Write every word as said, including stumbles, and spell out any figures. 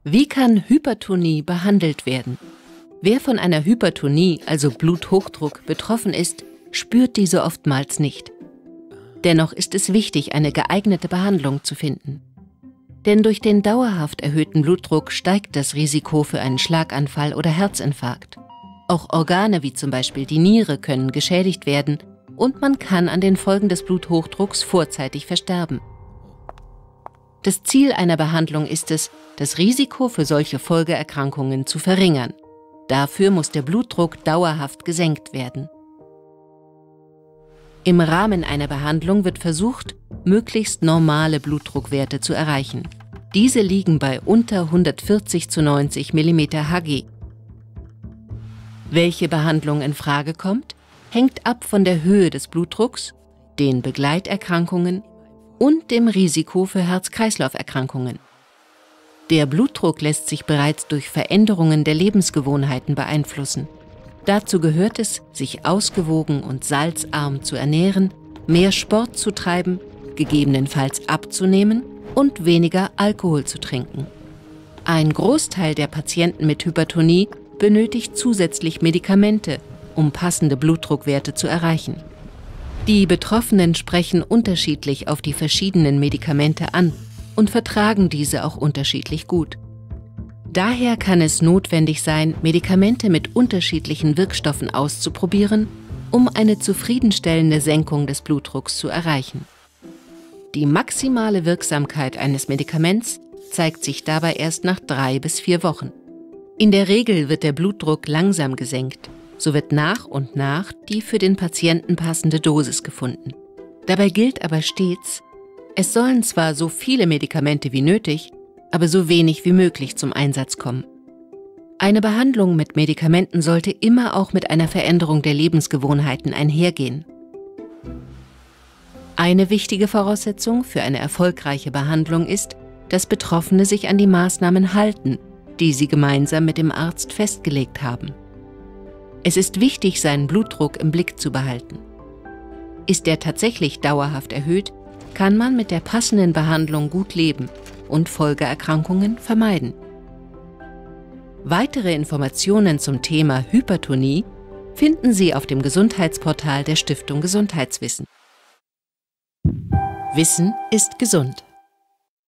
Wie kann Hypertonie behandelt werden? Wer von einer Hypertonie, also Bluthochdruck, betroffen ist, spürt diese oftmals nicht. Dennoch ist es wichtig, eine geeignete Behandlung zu finden. Denn durch den dauerhaft erhöhten Blutdruck steigt das Risiko für einen Schlaganfall oder Herzinfarkt. Auch Organe wie zum Beispiel die Niere können geschädigt werden und man kann an den Folgen des Bluthochdrucks vorzeitig versterben. Das Ziel einer Behandlung ist es, das Risiko für solche Folgeerkrankungen zu verringern. Dafür muss der Blutdruck dauerhaft gesenkt werden. Im Rahmen einer Behandlung wird versucht, möglichst normale Blutdruckwerte zu erreichen. Diese liegen bei unter hundertvierzig zu neunzig Millimeter Hg. Welche Behandlung in Frage kommt, hängt ab von der Höhe des Blutdrucks, den Begleiterkrankungen und dem Risiko für Herz-Kreislauf-Erkrankungen. Der Blutdruck lässt sich bereits durch Veränderungen der Lebensgewohnheiten beeinflussen. Dazu gehört es, sich ausgewogen und salzarm zu ernähren, mehr Sport zu treiben, gegebenenfalls abzunehmen und weniger Alkohol zu trinken. Ein Großteil der Patienten mit Hypertonie benötigt zusätzlich Medikamente, um passende Blutdruckwerte zu erreichen. Die Betroffenen sprechen unterschiedlich auf die verschiedenen Medikamente an und vertragen diese auch unterschiedlich gut. Daher kann es notwendig sein, Medikamente mit unterschiedlichen Wirkstoffen auszuprobieren, um eine zufriedenstellende Senkung des Blutdrucks zu erreichen. Die maximale Wirksamkeit eines Medikaments zeigt sich dabei erst nach drei bis vier Wochen. In der Regel wird der Blutdruck langsam gesenkt. So wird nach und nach die für den Patienten passende Dosis gefunden. Dabei gilt aber stets, es sollen zwar so viele Medikamente wie nötig, aber so wenig wie möglich zum Einsatz kommen. Eine Behandlung mit Medikamenten sollte immer auch mit einer Veränderung der Lebensgewohnheiten einhergehen. Eine wichtige Voraussetzung für eine erfolgreiche Behandlung ist, dass Betroffene sich an die Maßnahmen halten, die sie gemeinsam mit dem Arzt festgelegt haben. Es ist wichtig, seinen Blutdruck im Blick zu behalten. Ist er tatsächlich dauerhaft erhöht, kann man mit der passenden Behandlung gut leben und Folgeerkrankungen vermeiden. Weitere Informationen zum Thema Hypertonie finden Sie auf dem Gesundheitsportal der Stiftung Gesundheitswissen. Wissen ist gesund.